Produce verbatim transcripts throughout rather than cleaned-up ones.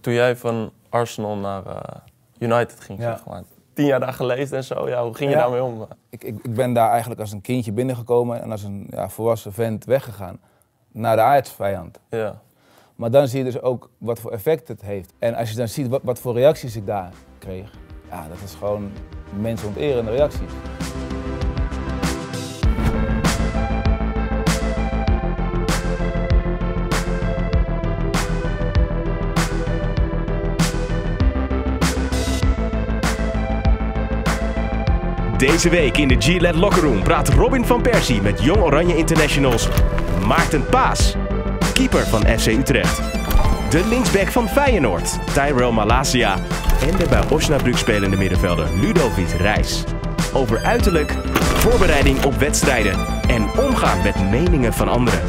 Toen jij van Arsenal naar uh, United ging, ja. zeg maar. Tien jaar daar geleefd en zo, ja, hoe ging je ja. daarmee om? Ik, ik, ik ben daar eigenlijk als een kindje binnengekomen en als een ja, volwassen vent weggegaan. Naar de aardsvijand. Ja. Maar dan zie je dus ook wat voor effect het heeft. En als je dan ziet wat, wat voor reacties ik daar kreeg. Ja, dat is gewoon mensonterende reacties. Deze week in de Gillette Locker Room praat Robin van Persie met Jong Oranje Internationals Maarten Paas, keeper van F C Utrecht. De linksback van Feyenoord, Tyrell Malacia. En de bij Osnabrück spelende middenvelder Ludovic Reis. Over uiterlijk, voorbereiding op wedstrijden en omgaan met meningen van anderen.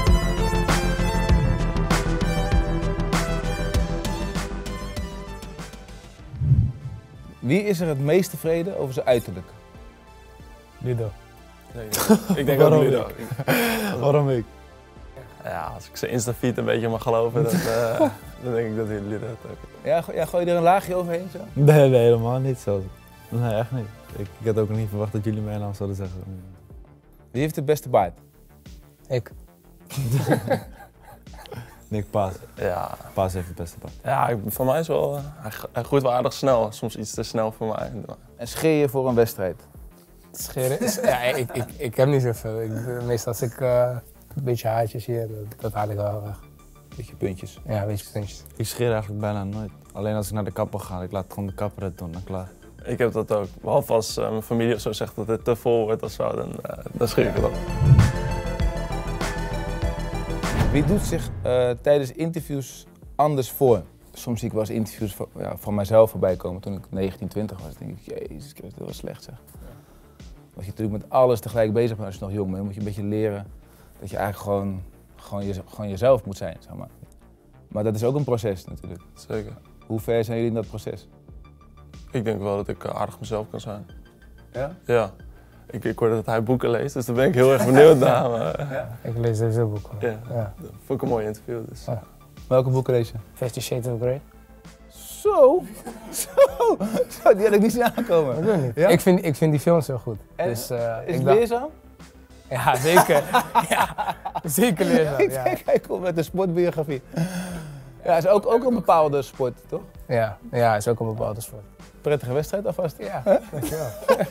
Wie is er het meest tevreden over zijn uiterlijk? Ludo. Nee, ik denk ook Ludo. Waarom ik? Ja, als ik zijn Insta-feed een beetje mag geloven, dan, uh, dan denk ik dat hij Ludo het ook. Ja, go ja, gooi je er een laagje overheen zo? Nee, nee, helemaal niet zo. Nee, echt niet. Ik, ik had ook niet verwacht dat jullie mijn naam zouden zeggen. Wie heeft de beste baard? Ik. Nick Paas. Ja. Paas heeft het beste baard. Ja, ik, voor mij is wel, uh, hij, hij groeit wel aardig snel. Soms iets te snel voor mij. En scheer je voor een wedstrijd? Scheren is, ja, ik, ik, ik heb niet zoveel. Ik, meestal als ik uh, een beetje haartjes hier, dat, dat haal ik wel weg. Beetje puntjes? Ja, een beetje puntjes. Ik scheer eigenlijk bijna nooit. Alleen als ik naar de kapper ga, ik laat gewoon de kapper het doen, dan klaar. Ik heb dat ook. Behalve als uh, mijn familie of zo zegt dat het te vol wordt of zo, dan, uh, dan scheer ik het op. Wie doet zich uh, tijdens interviews anders voor? Soms zie ik wel eens interviews van, ja, van mijzelf voorbij komen toen ik negentien, twintig was. Dan denk ik, jezus, dat was slecht zeg. Dat je natuurlijk met alles tegelijk bezig bent als je nog jong bent, moet je een beetje leren dat je eigenlijk gewoon, gewoon, je, gewoon jezelf moet zijn, zeg maar. Maar dat is ook een proces natuurlijk. Zeker. Hoe ver zijn jullie in dat proces? Ik denk wel dat ik aardig mezelf kan zijn. Ja? Ja. Ik, ik hoorde dat hij boeken leest, dus daar ben ik heel erg benieuwd naar. Maar, ja. Ik lees deze boeken. Ja. Ja. Dat vond ik een mooi interview. Dus. Ja. Welke boeken lees je? Fifty Shades of Grey. Zo, zo, zo, die had ik niet zien aankomen. Dat niet. Ja? Ik, vind, ik vind die films heel goed. En, dus, uh, is ik het dacht... leerzaam? Ja, zeker. ja, zeker leerzaam. Ik ja. denk, hij komt met een sportbiografie. Ja, is ook, ook een bepaalde sport, toch? Ja, ja, is ook een bepaalde sport. Prettige wedstrijd alvast. Ja, dankjewel.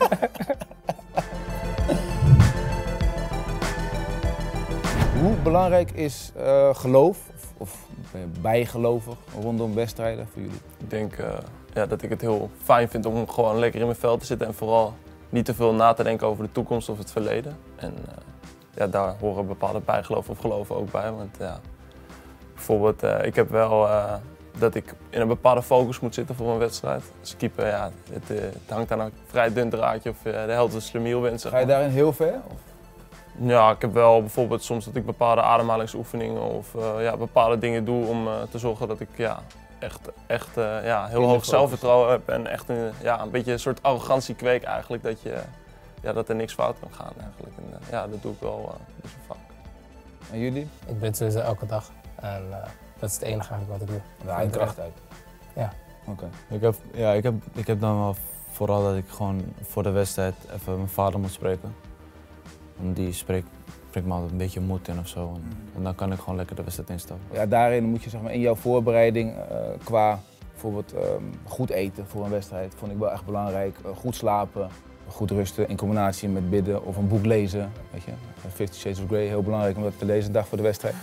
Hoe belangrijk is uh, geloof of, of bijgelovig rondom wedstrijden voor jullie? Ik denk uh, ja, dat ik het heel fijn vind om gewoon lekker in mijn vel te zitten en vooral niet te veel na te denken over de toekomst of het verleden. En uh, ja, daar horen bepaalde bijgeloof of geloven ook bij. Want ja, bijvoorbeeld, uh, ik heb wel uh, dat ik in een bepaalde focus moet zitten voor een wedstrijd. Als keeper, ja, het, uh, het hangt aan een vrij dun draadje of uh, de held een slemiel wint. Zeg maar. Ga je daarin heel ver? Of? Ja, ik heb wel bijvoorbeeld soms dat ik bepaalde ademhalingsoefeningen of uh, ja, bepaalde dingen doe om uh, te zorgen dat ik ja, echt, echt uh, ja, heel hoog zelfvertrouwen heb en echt een, ja, een beetje een soort arrogantie kweek eigenlijk, dat, je, ja, dat er niks fout kan gaan eigenlijk. En, uh, ja, dat doe ik wel uh, best wel vaak. En jullie? Ik bid sowieso elke dag en uh, dat is het enige eigenlijk wat ik doe. Daar haal je kracht uit? Ja. Oké. Okay. Ik heb, ja, ik, heb, ik heb dan wel vooral dat ik gewoon voor de wedstrijd even mijn vader moet spreken. En die spreekt, spreekt me altijd een beetje moed in of zo. En, en dan kan ik gewoon lekker de wedstrijd instappen. Ja, daarin moet je zeg maar, in jouw voorbereiding uh, qua bijvoorbeeld um, goed eten voor een wedstrijd, vond ik wel echt belangrijk. Uh, goed slapen, goed rusten in combinatie met bidden of een boek lezen. Weet je? Fifty Shades of Grey, heel belangrijk om dat te lezen, een dag voor de wedstrijd.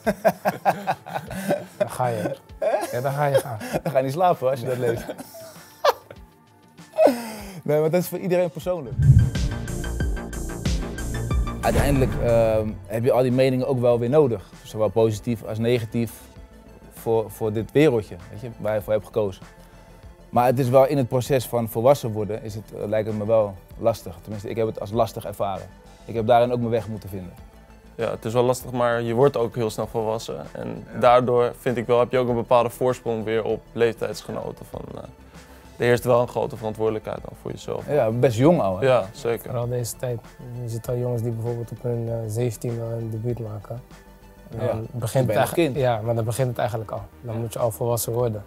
Dan ga je. Ja, dan ga je gaan. Dan ga je niet slapen als je dat leest. Nee, maar dat is voor iedereen persoonlijk. Uiteindelijk uh, heb je al die meningen ook wel weer nodig. Zowel positief als negatief voor, voor dit wereldje, weet je, waar je voor hebt gekozen. Maar het is wel in het proces van volwassen worden, is het, uh, lijkt het me wel lastig. Tenminste, ik heb het als lastig ervaren. Ik heb daarin ook mijn weg moeten vinden. Ja, het is wel lastig, maar je wordt ook heel snel volwassen. En ja. daardoor vind ik wel, heb je ook een bepaalde voorsprong weer op leeftijdsgenoten. Van, uh, er heerst wel een grote verantwoordelijkheid dan voor jezelf. Ja, best jong al. Hè? Ja, zeker. Vooral deze tijd. Je ziet al jongens die bijvoorbeeld op hun uh, zeventien een debuut maken. En dan ja, begint ben het kind. Ja, maar dan begint het eigenlijk al. Dan moet je al volwassen worden.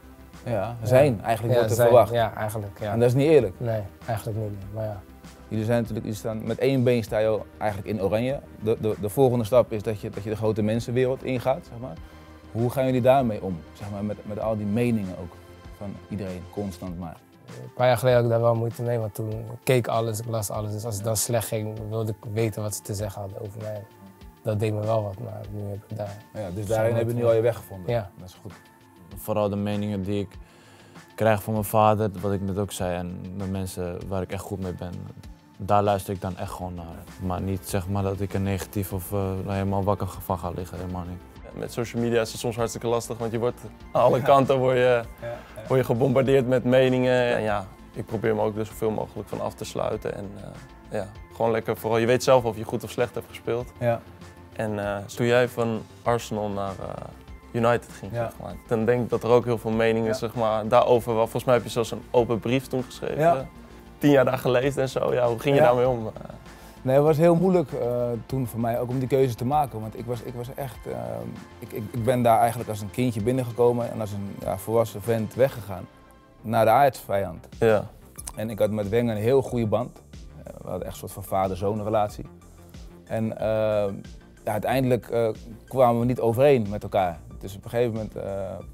Ja, zijn. Eigenlijk Ja, wordt er zijn. verwacht. Ja, eigenlijk. Ja. En dat is niet eerlijk. Nee, eigenlijk niet. Maar ja. Jullie zijn natuurlijk, jullie staan, met één been sta je al eigenlijk in oranje. De, de, de volgende stap is dat je, dat je de grote mensenwereld ingaat, zeg maar. Hoe gaan jullie daarmee om? Zeg maar, met, met al die meningen ook van iedereen, constant maar. Een paar jaar geleden had ik daar wel moeite mee, want toen keek alles, ik las alles. Dus als het dan slecht ging, wilde ik weten wat ze te zeggen hadden over mij. Dat deed me wel wat, maar nu heb ik daar... Ja, dus daarin hebben we nu al je weg gevonden. Ja. Dat is goed. Vooral de meningen die ik krijg van mijn vader, wat ik net ook zei, en de mensen waar ik echt goed mee ben. Daar luister ik dan echt gewoon naar. Maar niet zeg maar dat ik er negatief of uh, helemaal wakker van ga liggen, helemaal niet. Met social media is het soms hartstikke lastig, want je wordt aan alle kanten word je, Ja, ja. word je gebombardeerd met meningen. En ja, ik probeer me ook er zoveel mogelijk van af te sluiten. En uh, ja, gewoon lekker, vooral je weet zelf of je goed of slecht hebt gespeeld. Ja. En uh, toen jij van Arsenal naar uh, United ging, Ja. zeg maar, dan denk ik dat er ook heel veel meningen Ja. zeg maar, daarover waren. Volgens mij heb je zelfs een open brief toen geschreven. Ja. Tien jaar daar gelezen en zo. Ja, hoe ging je Ja. daarmee om? Nee, het was heel moeilijk uh, toen voor mij ook om die keuze te maken. Want ik was, ik was echt, uh, ik, ik, ik ben daar eigenlijk als een kindje binnengekomen en als een ja, volwassen vent weggegaan naar de aardsvijand. Ja. En ik had met Wenger een heel goede band. Uh, we hadden echt een soort van vader-zoon relatie. En uh, ja, uiteindelijk uh, kwamen we niet overeen met elkaar. Dus op een gegeven moment uh, uh,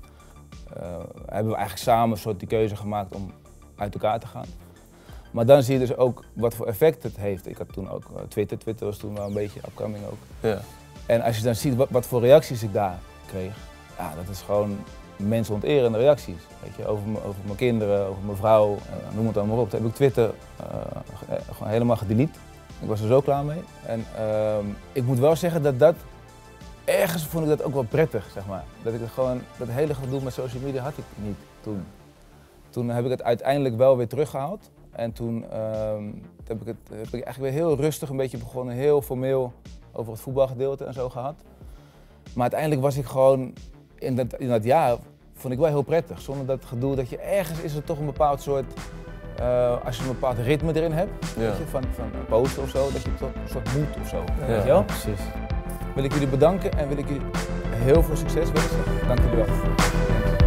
hebben we eigenlijk samen een soort die keuze gemaakt om uit elkaar te gaan. Maar dan zie je dus ook wat voor effect het heeft. Ik had toen ook uh, Twitter, Twitter was toen wel een beetje upcoming ook. Ja. En als je dan ziet wat, wat voor reacties ik daar kreeg, ja, dat is gewoon mensonterende reacties. Weet je, over, over mijn kinderen, over mijn vrouw, uh, noem het allemaal op. Toen heb ik Twitter uh, gewoon helemaal gedelete. Ik was er zo klaar mee. En uh, ik moet wel zeggen dat dat, ergens vond ik dat ook wel prettig, zeg maar. Dat ik het gewoon, dat hele gedoe met social media had ik niet toen. Toen heb ik het uiteindelijk wel weer teruggehaald. En toen uh, heb, ik het, heb ik eigenlijk weer heel rustig een beetje begonnen, heel formeel over het voetbalgedeelte en zo gehad. Maar uiteindelijk was ik gewoon, in dat, in dat jaar, vond ik wel heel prettig. Zonder dat gedoe dat je ergens is er toch een bepaald soort, uh, als je een bepaald ritme erin hebt, Ja. weet je, van, van posten of zo, dat je toch een soort moet of zo. Ja. Weet je wel? Precies. Wil ik jullie bedanken en wil ik jullie heel veel succes wensen. Dank jullie wel.